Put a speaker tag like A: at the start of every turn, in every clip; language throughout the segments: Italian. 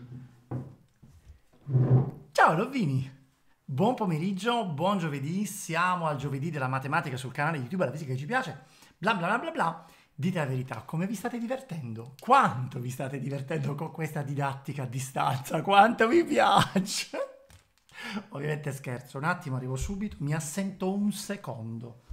A: Ciao Lovini, buon pomeriggio, buon giovedì, siamo al giovedì della matematica sul canale YouTube, la fisica che ci piace, bla bla bla bla bla. Dite la verità, come vi state divertendo? Quanto vi state divertendo con questa didattica a distanza? Quanto vi piace? Ovviamente scherzo, un attimo, arrivo subito, mi assento un secondo.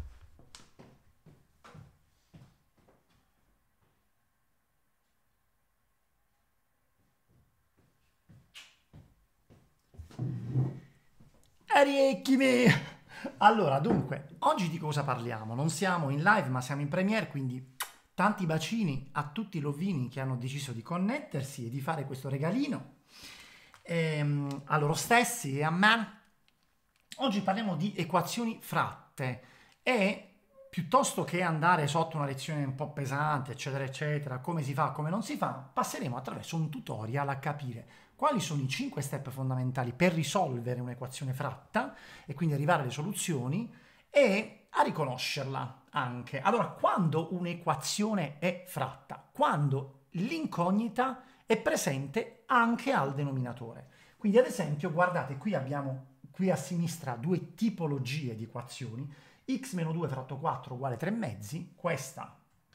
A: Ariecchimi! Allora, dunque, oggi di cosa parliamo? Non siamo in live, ma siamo in premiere, quindi tanti bacini a tutti i lovini che hanno deciso di connettersi e di fare questo regalino a loro stessi e a me. Oggi parliamo di equazioni fratte e piuttosto che andare sotto una lezione un po' pesante, eccetera, eccetera, come si fa, come non si fa, passeremo attraverso un tutorial a capire quali sono i 5 step fondamentali per risolvere un'equazione fratta e quindi arrivare alle soluzioni e a riconoscerla anche. Allora, quando un'equazione è fratta? Quando l'incognita è presente anche al denominatore. Quindi ad esempio, guardate, qui abbiamo qui a sinistra due tipologie di equazioni, x-2 fratto 4 uguale 3 mezzi, questa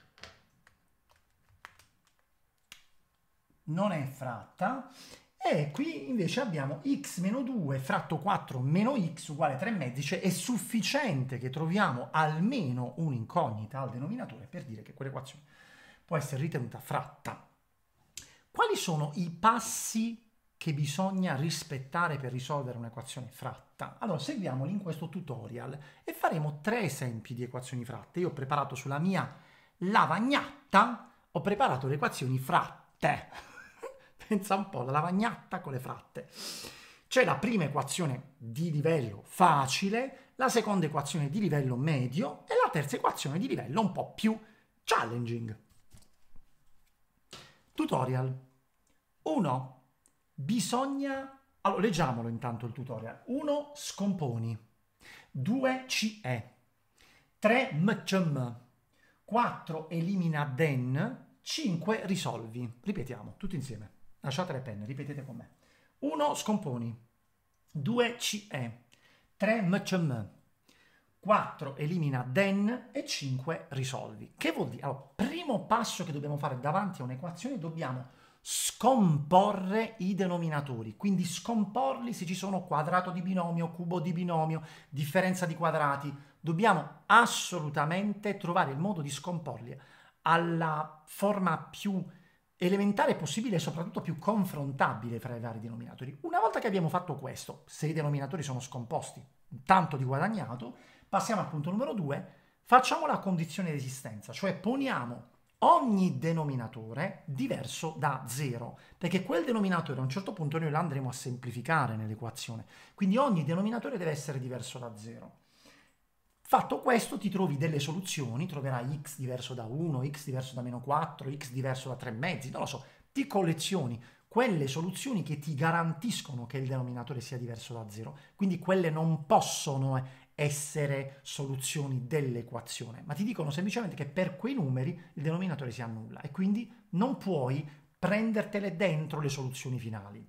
A: non è fratta, e qui invece abbiamo x-2 fratto 4 meno x uguale 3 mezzi, cioè è sufficiente che troviamo almeno un'incognita al denominatore per dire che quell'equazione può essere ritenuta fratta. Quali sono i passi che bisogna rispettare per risolvere un'equazione fratta? Allora, seguiamoli in questo tutorial e faremo 3 esempi di equazioni fratte. Io ho preparato sulla mia lavagnatta, ho preparato le equazioni fratte. Pensa un po', la lavagnatta con le fratte. C'è la prima equazione di livello facile, la seconda equazione di livello medio e la terza equazione di livello un po' più challenging. Tutorial 1. Bisogna... Allora, leggiamolo intanto il tutorial. 1. Scomponi. 2. CE. 3. MCM. 4. Elimina den. 5. Risolvi. Ripetiamo, tutti insieme. Lasciate le penne, ripetete con me. 1. Scomponi. 2. CE. 3. MCM. 4 elimina den e 5 risolvi. Che vuol dire? Allora, primo passo che dobbiamo fare davanti a un'equazione, dobbiamo scomporre i denominatori, quindi scomporli se ci sono quadrato di binomio, cubo di binomio, differenza di quadrati. Dobbiamo assolutamente trovare il modo di scomporli alla forma più elementare possibile e soprattutto più confrontabile fra i vari denominatori. Una volta che abbiamo fatto questo, se i denominatori sono scomposti, tanto di guadagnato. Passiamo al punto numero 2, facciamo la condizione di esistenza, cioè poniamo ogni denominatore diverso da 0, perché quel denominatore a un certo punto noi lo andremo a semplificare nell'equazione, quindi ogni denominatore deve essere diverso da 0. Fatto questo ti trovi delle soluzioni, troverai x diverso da 1, x diverso da meno 4, x diverso da 3 mezzi, non lo so, ti collezioni quelle soluzioni che ti garantiscono che il denominatore sia diverso da 0, quindi quelle non possono essere soluzioni dell'equazione, ma ti dicono semplicemente che per quei numeri il denominatore si annulla e quindi non puoi prendertele dentro le soluzioni finali.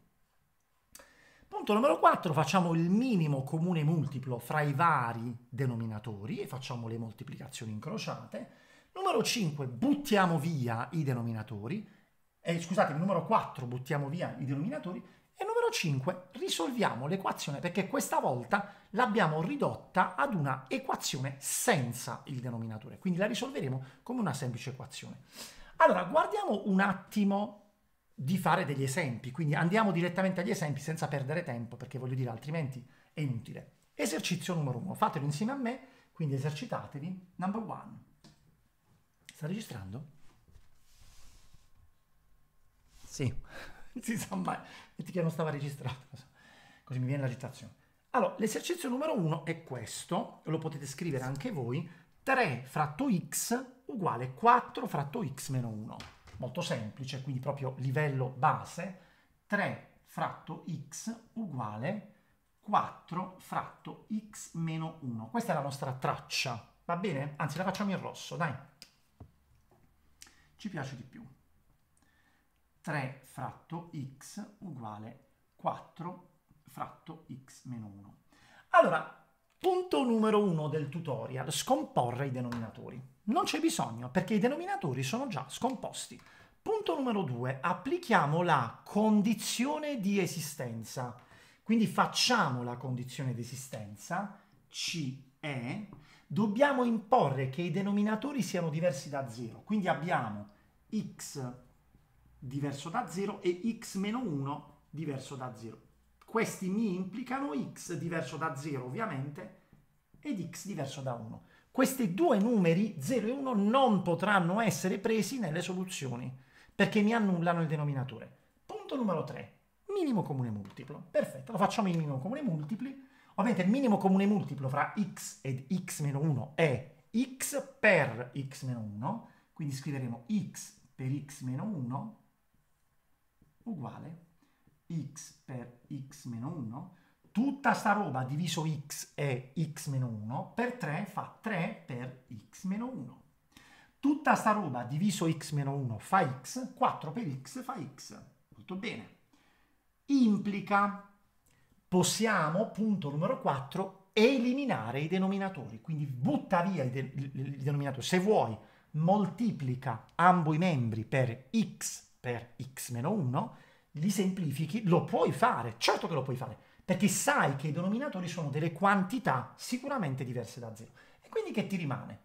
A: Punto numero 4, facciamo il minimo comune multiplo fra i vari denominatori e facciamo le moltiplicazioni incrociate. Numero 5, buttiamo via i denominatori. Scusatemi, numero 4, buttiamo via i denominatori. E numero 5, risolviamo l'equazione perché questa volta l'abbiamo ridotta ad una equazione senza il denominatore. Quindi la risolveremo come una semplice equazione. Allora, guardiamo un attimo di fare degli esempi, quindi andiamo direttamente agli esempi senza perdere tempo, perché voglio dire altrimenti è inutile. Esercizio numero 1, fatelo insieme a me, quindi esercitatevi. Number 1. Sta registrando? Sì, non si sa mai, metti che non stava registrato, così mi viene l'agitazione. Allora, l'esercizio numero 1 è questo, lo potete scrivere anche voi, 3 fratto x uguale 4 fratto x meno 1. Molto semplice, quindi proprio livello base, 3 fratto x uguale 4 fratto x meno 1. Questa è la nostra traccia, va bene? Anzi, la facciamo in rosso, dai. Ci piace di più. 3 fratto x uguale 4 fratto x meno 1. Allora, punto numero 1 del tutorial, scomporre i denominatori. Non c'è bisogno perché i denominatori sono già scomposti. Punto numero 2, applichiamo la condizione di esistenza. Quindi facciamo la condizione di esistenza, C è, dobbiamo imporre che i denominatori siano diversi da 0. Quindi abbiamo x diverso da 0 e x meno 1 diverso da 0. Questi mi implicano x diverso da 0 ovviamente ed x diverso da 1. Questi due numeri 0 e 1 non potranno essere presi nelle soluzioni perché mi annullano il denominatore. Punto numero 3. Minimo comune multiplo. Perfetto, lo facciamo in minimo comune multipli. Ovviamente il minimo comune multiplo fra x ed x meno 1 è x per x meno 1. Quindi scriveremo x per x meno 1 uguale x per x meno 1. Tutta sta roba diviso x è x meno 1 per 3 fa 3 per x meno 1. Tutta sta roba diviso x meno 1 fa x, 4 per x fa x. Molto bene. Implica, possiamo, punto numero 4, eliminare i denominatori. Quindi butta via i denominatori. Se vuoi, moltiplica ambo i membri per x meno 1, li semplifichi, lo puoi fare, certo che lo puoi fare, perché sai che i denominatori sono delle quantità sicuramente diverse da 0. E quindi che ti rimane?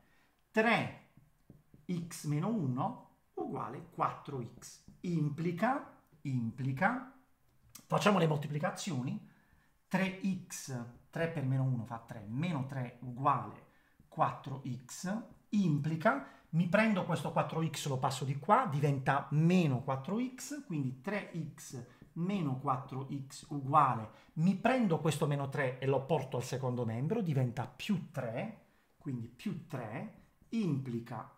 A: 3x meno 1 uguale 4x. Implica, facciamo le moltiplicazioni, 3x, 3 per meno 1 fa 3, meno 3 uguale 4x, implica, mi prendo questo 4x, lo passo di qua, diventa meno 4x, quindi 3x meno 4x uguale, mi prendo questo meno 3 e lo porto al secondo membro, diventa più 3, quindi più 3, implica,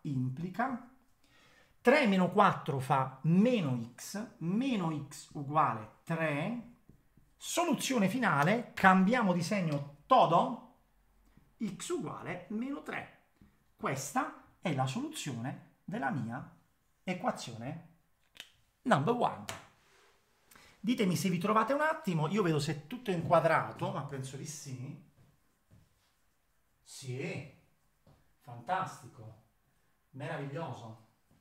A: 3 meno 4 fa meno x uguale 3, soluzione finale, cambiamo di segno todo, x uguale meno 3. Questa è la soluzione della mia equazione number 1. Ditemi se vi trovate un attimo, io vedo se tutto è inquadrato, ma penso di sì. Sì, fantastico, meraviglioso.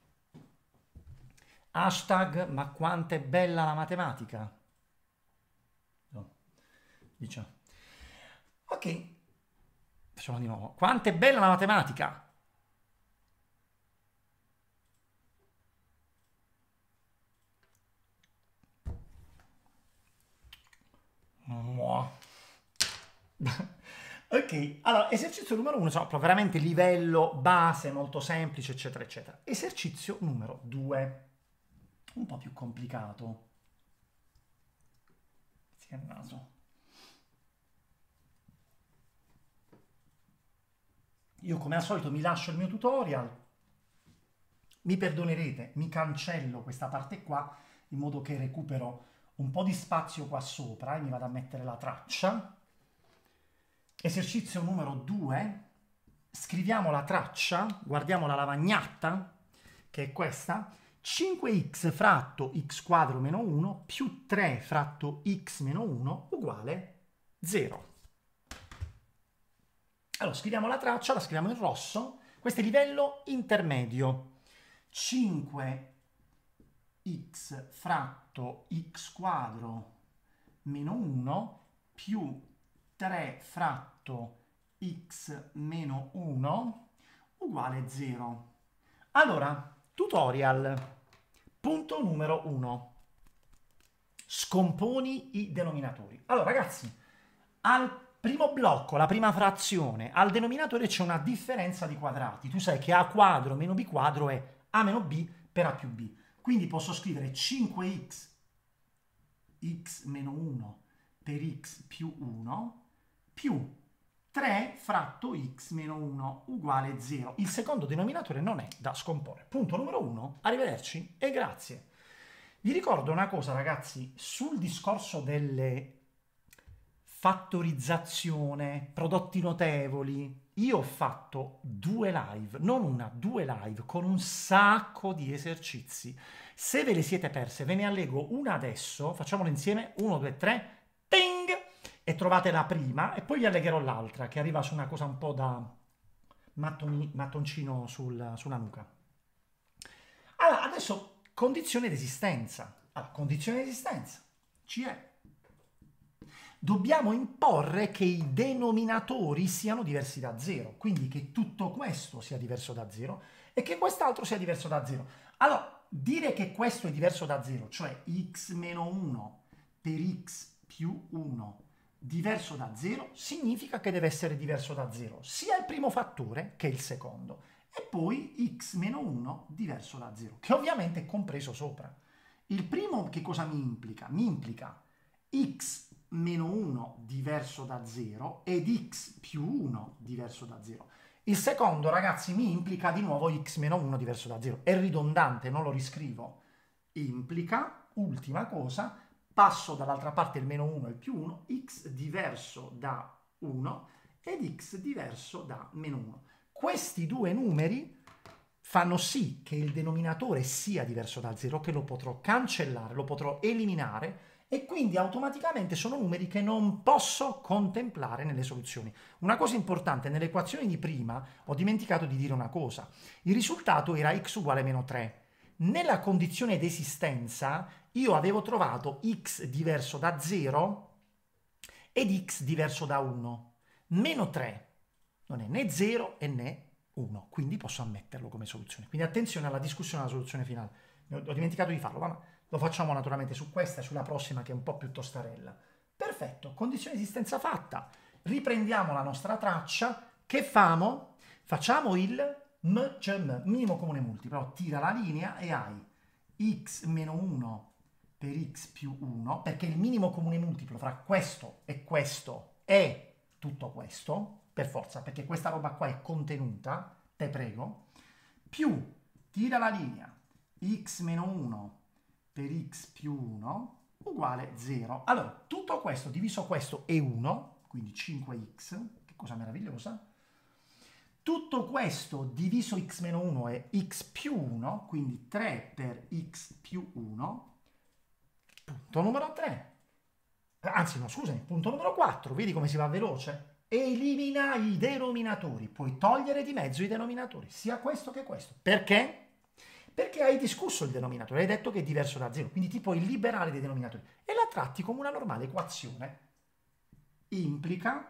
A: Hashtag, ma quanto è bella la matematica. No, diciamo. Ok, facciamo di nuovo. Quanto è bella la matematica. Ok, allora, esercizio numero 1, insomma, veramente livello base, molto semplice, eccetera, eccetera. Esercizio numero 2, un po' più complicato. Sì, il naso. Io come al solito mi lascio il mio tutorial, mi perdonerete, mi cancello questa parte qua in modo che recupero un po' di spazio qua sopra e mi vado a mettere la traccia. Esercizio numero 2, scriviamo la traccia, guardiamo la lavagnata, che è questa, 5x fratto x quadro meno 1 più 3 fratto x meno 1 uguale 0. Allora, scriviamo la traccia, la scriviamo in rosso, questo è livello intermedio. 5x fratto x quadro meno 1 più 3 fratto x meno 1 uguale 0. Allora, tutorial, punto numero 1. Scomponi i denominatori. Allora, ragazzi, al primo blocco, la prima frazione, al denominatore c'è una differenza di quadrati. Tu sai che a quadro meno b quadro è a meno b per a più b. Quindi posso scrivere 5x x meno 1 per x più 1 più 3 fratto x meno 1 uguale 0. Il secondo denominatore non è da scomporre. Punto numero 1, arrivederci e grazie. Vi ricordo una cosa, ragazzi, sul discorso delle fattorizzazione, prodotti notevoli, io ho fatto 2 live, non una, 2 live con un sacco di esercizi. Se ve le siete perse, ve ne allego una adesso, facciamolo insieme, 1, 2, 3, ting! E trovate la prima e poi vi allegherò l'altra che arriva su una cosa un po' da mattoncino sulla nuca. Allora, adesso condizione di esistenza. Allora, condizione di esistenza, CE. Dobbiamo imporre che i denominatori siano diversi da 0, quindi che tutto questo sia diverso da 0 e che quest'altro sia diverso da 0. Allora, dire che questo è diverso da 0, cioè x meno 1 per x più 1 diverso da 0, significa che deve essere diverso da 0 sia il primo fattore che il secondo, e poi x meno 1 diverso da 0, che ovviamente è compreso sopra. Il primo che cosa mi implica? Mi implica x meno 1 diverso da 0 ed x più 1 diverso da 0. Il secondo, ragazzi, mi implica di nuovo x meno 1 diverso da 0. È ridondante, non lo riscrivo. Implica, ultima cosa, passo dall'altra parte il meno 1 e il più 1, x diverso da 1 ed x diverso da meno 1. Questi due numeri fanno sì che il denominatore sia diverso da 0, che lo potrò cancellare, lo potrò eliminare, e quindi automaticamente sono numeri che non posso contemplare nelle soluzioni. Una cosa importante, nelle equazioni di prima ho dimenticato di dire una cosa. Il risultato era x uguale meno 3. Nella condizione d'esistenza io avevo trovato x diverso da 0 ed x diverso da 1. Meno 3 non è né 0 e né 1, quindi posso ammetterlo come soluzione. Quindi attenzione alla discussione alla soluzione finale. Ho dimenticato di farlo, ma lo facciamo naturalmente su questa e sulla prossima che è un po' più tostarella. Perfetto, condizione di esistenza fatta. Riprendiamo la nostra traccia. Che famo? Facciamo il minimo comune multiplo. Tira la linea e hai x meno 1 per x più 1, perché il minimo comune multiplo fra questo è tutto questo, per forza, perché questa roba qua è contenuta, te prego, più tira la linea x meno 1 per x più 1 uguale 0. Allora, tutto questo diviso questo è 1, quindi 5x, che cosa meravigliosa. Tutto questo diviso x meno 1 è x più 1, quindi 3 per x più 1. Punto numero 3. Anzi, no, scusami, punto numero 4. Vedi come si va veloce? Elimina i denominatori. Puoi togliere di mezzo i denominatori, sia questo che questo. Perché? Perché hai discusso il denominatore, hai detto che è diverso da 0, quindi ti puoi liberare dei denominatori e la tratti come una normale equazione. Implica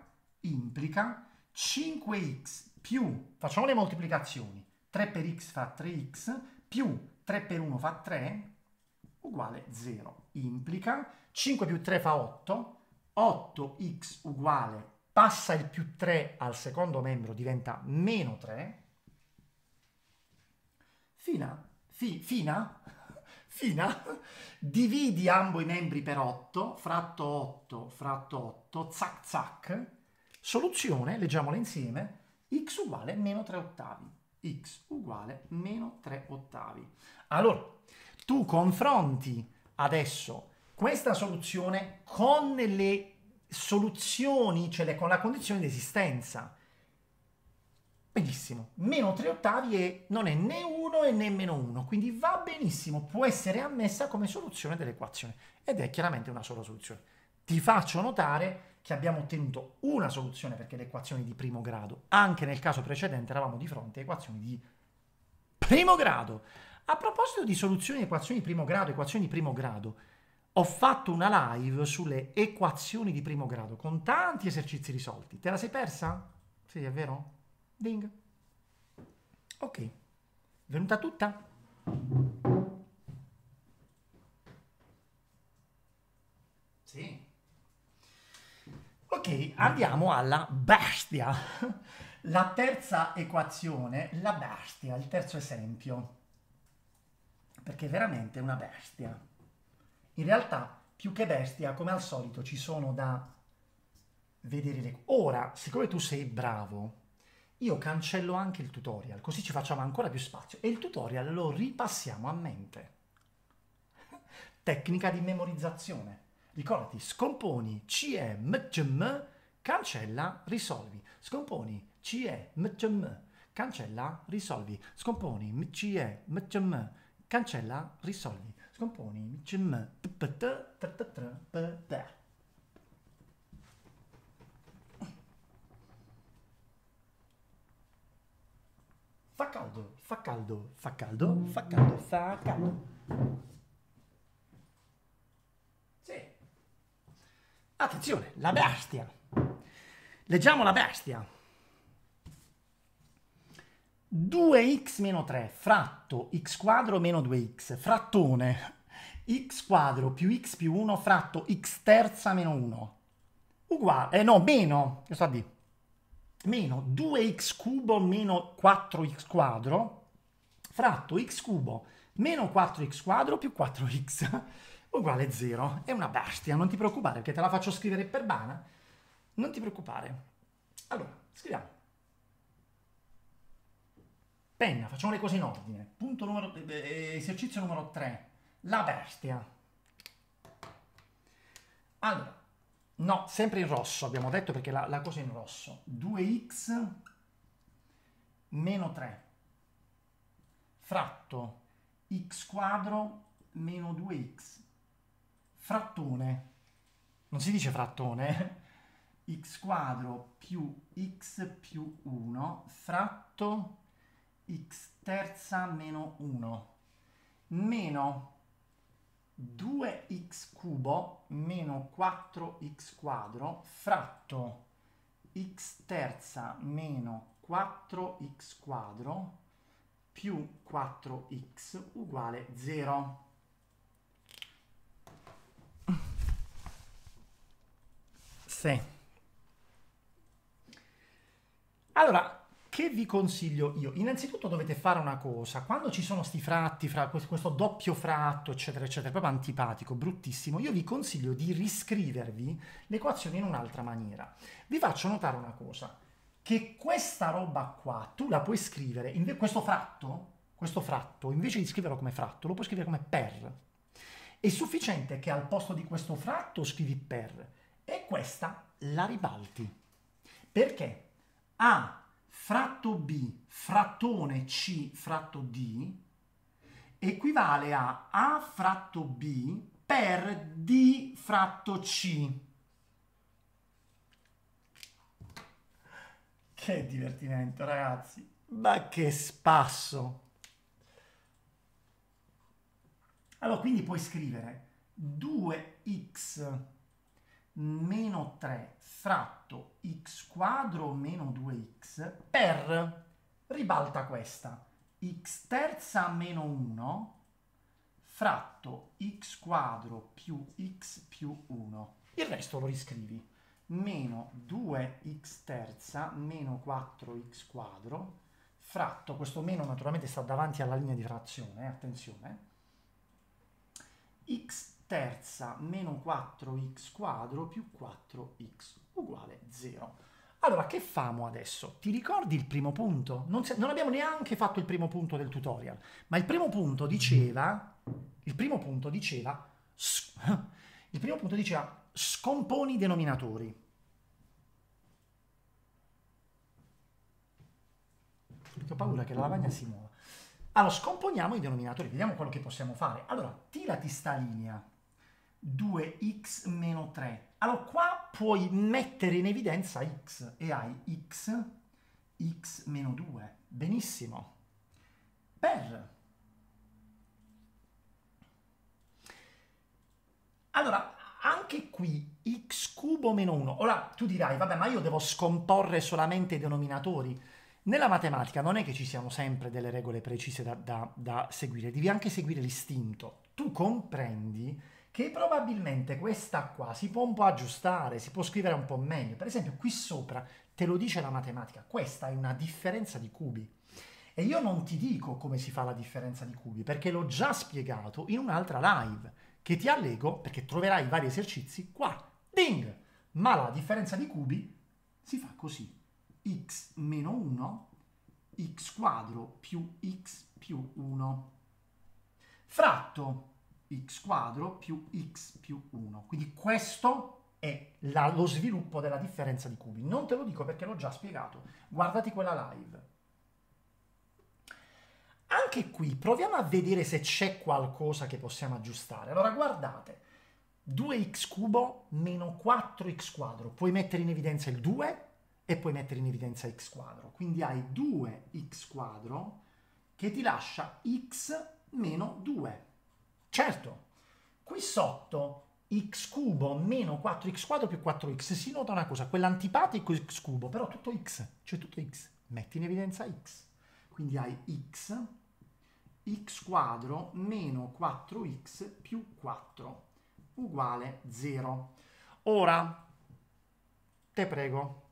A: 5x più, facciamo le moltiplicazioni, 3 per x fa 3x, più 3 per 1 fa 3, uguale 0. Implica 5 più 3 fa 8, 8x uguale, passa il più 3 al secondo membro, diventa meno 3, fina, dividi ambo i membri per 8, fratto 8, zac zac, soluzione, leggiamola insieme, x uguale meno 3 ottavi, x uguale meno 3 ottavi. Allora, tu confronti adesso questa soluzione con le soluzioni, cioè con la condizione di esistenza. Benissimo, meno 3 ottavi non è né 1 e né meno 1, quindi va benissimo, può essere ammessa come soluzione dell'equazione ed è chiaramente una sola soluzione. Ti faccio notare che abbiamo ottenuto una soluzione perché le equazioni di primo grado, anche nel caso precedente eravamo di fronte a equazioni di primo grado. A proposito di soluzioni di equazioni di primo grado, ho fatto una live sulle equazioni di primo grado con tanti esercizi risolti. Te la sei persa? Sì, è vero? Ding. Ok, venuta tutta? Sì. Ok, andiamo alla bestia. La terza equazione, la bestia, il terzo esempio. Perché è veramente una bestia. In realtà, più che bestia, come al solito, ci sono da vedere le... Ora, siccome tu sei bravo, io cancello anche il tutorial, così ci facciamo ancora più spazio e il tutorial lo ripassiamo a mente. Tecnica di memorizzazione. Ricordati, scomponi CM, cancella, risolvi. Scomponi CE, MCM, cancella, risolvi, scomponi, CE, MCM, cancella, risolvi, scomponi, MCM, fa caldo, fa caldo, fa caldo, fa caldo, fa caldo. Sì. Attenzione, la bestia. Leggiamo la bestia. 2x meno 3 fratto x quadro meno 2x, frattone x quadro più x più 1 fratto x terza meno 1, uguale, no, meno, che sta a dire? Meno 2x cubo meno 4x quadro fratto x cubo meno 4x quadro più 4x uguale 0. È una bestia, non ti preoccupare perché te la faccio scrivere per bana, non ti preoccupare. Allora, scriviamo. Penna, facciamo le cose in ordine. Punto numero, esercizio numero 3. La bestia. Allora, no, sempre in rosso abbiamo detto perché la cosa è in rosso. 2x meno 3 fratto x quadro meno 2x. Frattone. Non si dice frattone, x quadro più x più 1 fratto x terza meno 1 meno 2x cubo meno 4x quadro fratto x terza meno 4x quadro più 4x uguale 0. Sì. Allora, che vi consiglio io? Innanzitutto dovete fare una cosa, quando ci sono sti fratti, questo doppio fratto, eccetera, eccetera, proprio antipatico, bruttissimo, io vi consiglio di riscrivervi l'equazione in un'altra maniera. Vi faccio notare una cosa, che questa roba qua, tu la puoi scrivere, questo fratto, invece di scriverlo come fratto, lo puoi scrivere come per. È sufficiente che al posto di questo fratto scrivi per, e questa la ribalti. Perché? A fratto B, frattone C, fratto D, equivale a fratto B per D fratto C. Che divertimento, ragazzi! Ma che spasso! Allora, quindi puoi scrivere 2x meno 3 fratto x quadro meno 2x per, ribalta questa, x terza meno 1 fratto x quadro più x più 1. Il resto lo riscrivi. Meno 2x terza meno 4x quadro fratto, questo meno naturalmente sta davanti alla linea di frazione, attenzione, x terza meno 4x quadro più 4x uguale 0. Allora, che famo adesso? Ti ricordi il primo punto? Non abbiamo neanche fatto il primo punto del tutorial, ma il primo punto diceva scomponi i denominatori. Perché ho paura che la lavagna si muova. Allora, scomponiamo i denominatori, vediamo quello che possiamo fare. Allora, tirati sta linea. 2x meno 3. Allora, qua puoi mettere in evidenza x e hai x meno 2. Benissimo. Per. Allora, anche qui x cubo meno 1. Ora, tu dirai, vabbè, ma io devo scomporre solamente i denominatori. Nella matematica non è che ci siano sempre delle regole precise da seguire, devi anche seguire l'istinto. Tu comprendi che probabilmente questa qua si può un po' aggiustare, si può scrivere un po' meglio. Per esempio, qui sopra te lo dice la matematica, questa è una differenza di cubi. E io non ti dico come si fa la differenza di cubi, perché l'ho già spiegato in un'altra live, che ti allego, perché troverai vari esercizi qua. Ding! Ma la differenza di cubi si fa così. X meno 1, x quadro più x più 1, fratto x quadro più x più 1. Quindi questo è lo sviluppo della differenza di cubi. Non te lo dico perché l'ho già spiegato. Guardati quella live. Anche qui proviamo a vedere se c'è qualcosa che possiamo aggiustare. Allora guardate, 2x cubo meno 4x quadro. Puoi mettere in evidenza il 2 e puoi mettere in evidenza x quadro. Quindi hai 2x quadro che ti lascia x meno 2. Certo, qui sotto x cubo meno 4x quadro più 4x. Si nota una cosa, quell'antipatico x cubo, però tutto x, cioè tutto x. Metti in evidenza x. Quindi hai x quadro meno 4x più 4 uguale 0. Ora, te prego,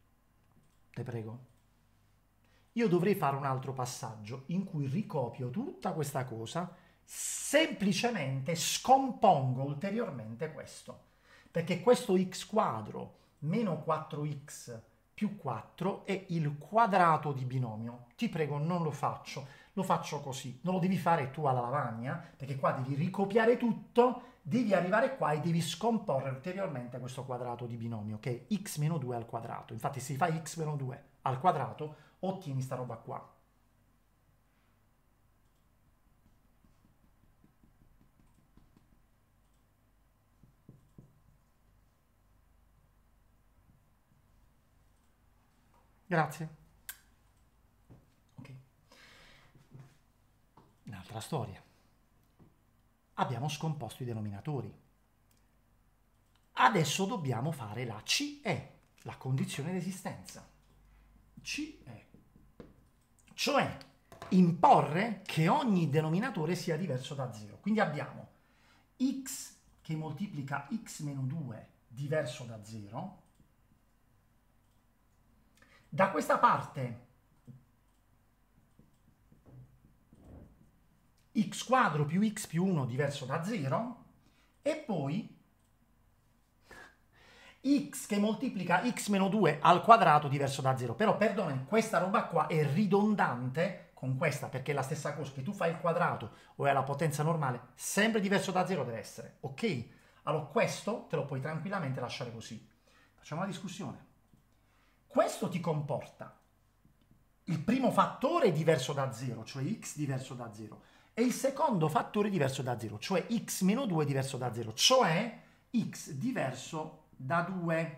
A: io dovrei fare un altro passaggio in cui ricopio tutta questa cosa, semplicemente scompongo ulteriormente questo, perché questo x quadro meno 4x più 4 è il quadrato di binomio. Ti prego, non lo faccio. Lo faccio così, non lo devi fare tu alla lavagna, perché qua devi ricopiare tutto, devi arrivare qua e devi scomporre ulteriormente questo quadrato di binomio, che è x meno 2 al quadrato. Infatti se fai x meno 2 al quadrato, ottieni sta roba qua. Grazie. Ok. Un'altra storia. Abbiamo scomposto i denominatori. Adesso dobbiamo fare la CE, la condizione di esistenza. CE. Cioè imporre che ogni denominatore sia diverso da 0. Quindi abbiamo x che moltiplica x meno 2 diverso da 0. Da questa parte x quadro più x più 1 diverso da 0 e poi x che moltiplica x meno 2 al quadrato diverso da 0. Però perdonami, questa roba qua è ridondante con questa, perché è la stessa cosa, che tu fai il quadrato o è la potenza normale, sempre diverso da 0 deve essere, ok? Allora questo te lo puoi tranquillamente lasciare così. Facciamo una discussione. Questo ti comporta il primo fattore diverso da 0, cioè x diverso da 0, e il secondo fattore diverso da 0, cioè x meno 2 diverso da 0, cioè x diverso da 2.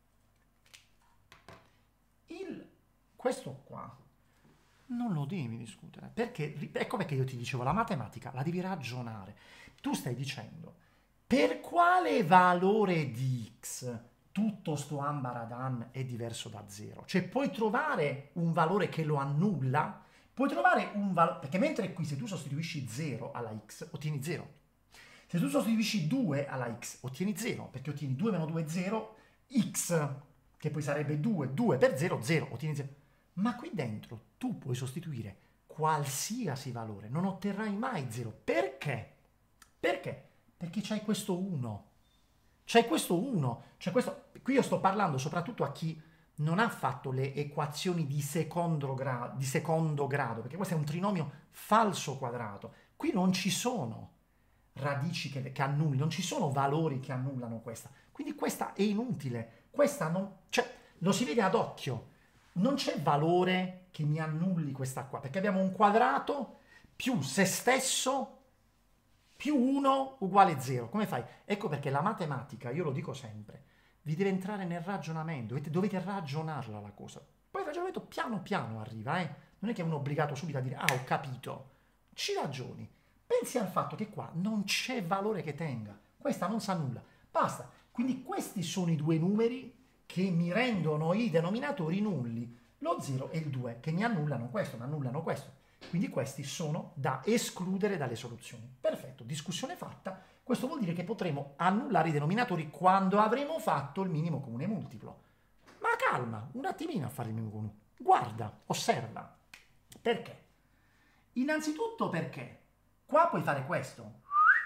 A: Questo qua non lo devi discutere, perché ecco perché io ti dicevo, la matematica la devi ragionare. Tu stai dicendo, per quale valore di x tutto sto ambaradan è diverso da 0? Cioè puoi trovare un valore che lo annulla, puoi trovare un valore, perché mentre qui se tu sostituisci 0 alla x ottieni 0, se tu sostituisci 2 alla x ottieni 0, perché ottieni 2 meno 2 0, x che poi sarebbe 2, 2 per 0, 0, ottieni 0. Ma qui dentro tu puoi sostituire qualsiasi valore, non otterrai mai 0. Perché? Perché? Perché c'hai questo 1. C'è questo 1, c'è questo. Qui io sto parlando soprattutto a chi non ha fatto le equazioni di secondo grado, perché questo è un trinomio falso quadrato. Qui non ci sono radici che annulli, non ci sono valori che annullano questa. Quindi questa è inutile. Questa non, cioè, lo si vede ad occhio. Non c'è valore che mi annulli questa qua, perché abbiamo un quadrato più se stesso più 1 uguale 0. Come fai? Ecco perché la matematica, io lo dico sempre, vi deve entrare nel ragionamento, dovete ragionarla la cosa. Poi il ragionamento piano piano arriva, non è che è uno obbligato subito a dire ah ho capito. Ci ragioni. Pensi al fatto che qua non c'è valore che tenga, questa non sa nulla. Basta. Quindi questi sono i due numeri che mi rendono i denominatori nulli. Lo 0 e il 2 che mi annullano questo, mi annullano questo. Quindi questi sono da escludere dalle soluzioni. Perfetto, discussione fatta. Questo vuol dire che potremo annullare i denominatori quando avremo fatto il minimo comune multiplo. Ma calma, un attimino a fare il minimo comune. Guarda, osserva. Perché? Innanzitutto perché qua puoi fare questo.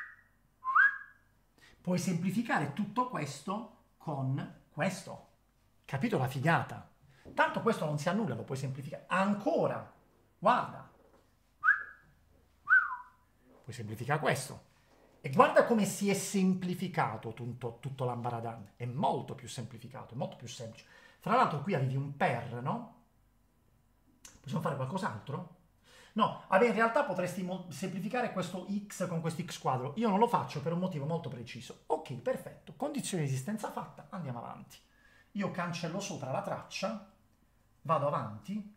A: Puoi semplificare tutto questo con questo. Capito la figata? Tanto questo non si annulla, lo puoi semplificare. Ancora, guarda. Puoi semplificare questo. E guarda come si è semplificato tutto l'ambaradan. È molto più semplificato, è molto più semplice. Fra l'altro qui avevi un per, no? Possiamo fare qualcos'altro? No, vabbè, in realtà potresti semplificare questo x con questo x quadro. Io non lo faccio per un motivo molto preciso. Ok, perfetto. Condizione di esistenza fatta, andiamo avanti. Io cancello sopra la traccia, vado avanti.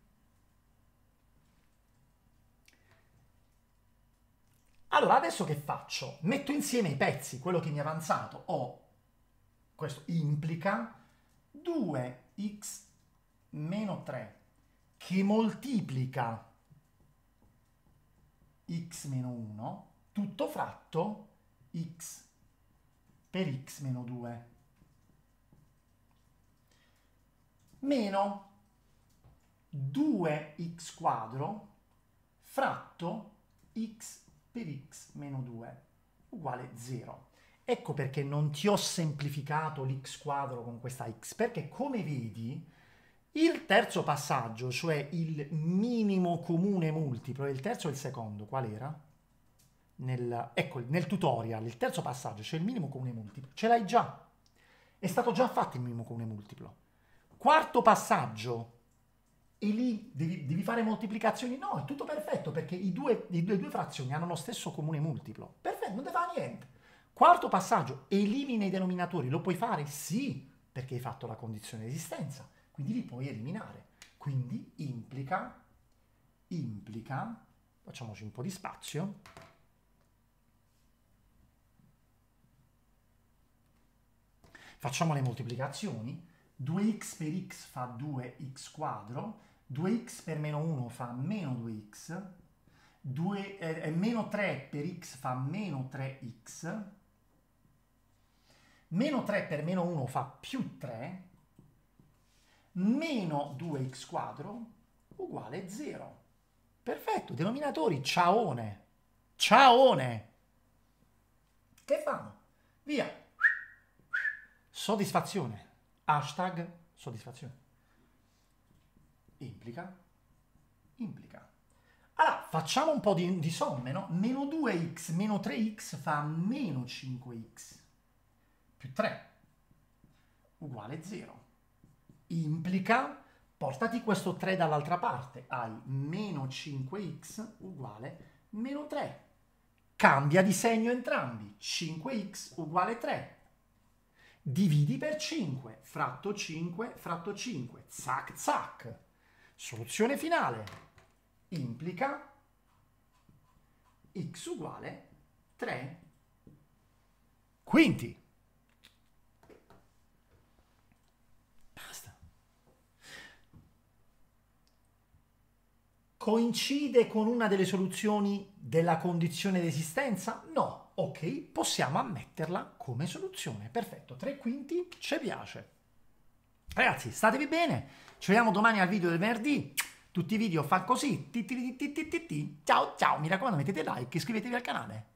A: Allora, adesso che faccio? Metto insieme i pezzi, quello che mi è avanzato. Questo implica 2x meno 3 che moltiplica x meno 1, tutto fratto x per x meno 2, meno 2x quadro fratto x per x meno 2 uguale 0. Ecco perché non ti ho semplificato l'x quadro con questa x, perché come vedi il terzo passaggio, cioè il minimo comune multiplo, il terzo e il secondo, qual era? Ecco, nel tutorial, il terzo passaggio, cioè il minimo comune multiplo, ce l'hai già. È stato già fatto il minimo comune multiplo. Quarto passaggio, e lì devi fare moltiplicazioni? No, è tutto perfetto, perché le due frazioni hanno lo stesso comune multiplo. Perfetto, non ti fa niente. Quarto passaggio, elimina i denominatori. Lo puoi fare? Sì, perché hai fatto la condizione di esistenza. Quindi li puoi eliminare. Quindi implica, facciamoci un po' di spazio, facciamo le moltiplicazioni, 2x per x fa 2x quadro, 2x per meno 1 fa meno 2x, meno 3 per x fa meno 3x, meno 3 per meno 1 fa più 3, meno 2x quadro uguale 0. Perfetto, denominatori, ciaone. Ciaone. Che fanno? Via. Soddisfazione. Hashtag soddisfazione. Implica. Allora, facciamo un po' di somme, no? Meno 2x meno 3x fa meno 5x più 3 uguale 0. Implica, portati questo 3 dall'altra parte, hai meno 5x uguale meno 3. Cambia di segno entrambi, 5x uguale 3. Dividi per 5, fratto 5, fratto 5, zac zac. Soluzione finale, implica x uguale 3 quinti. Basta. Coincide con una delle soluzioni della condizione di esistenza? No. Ok, possiamo ammetterla come soluzione. Perfetto, 3 quinti ci piace. Ragazzi, statevi bene. Ci vediamo domani al video del venerdì. Tutti i video fa così. Ciao ciao, mi raccomando mettete like, iscrivetevi al canale.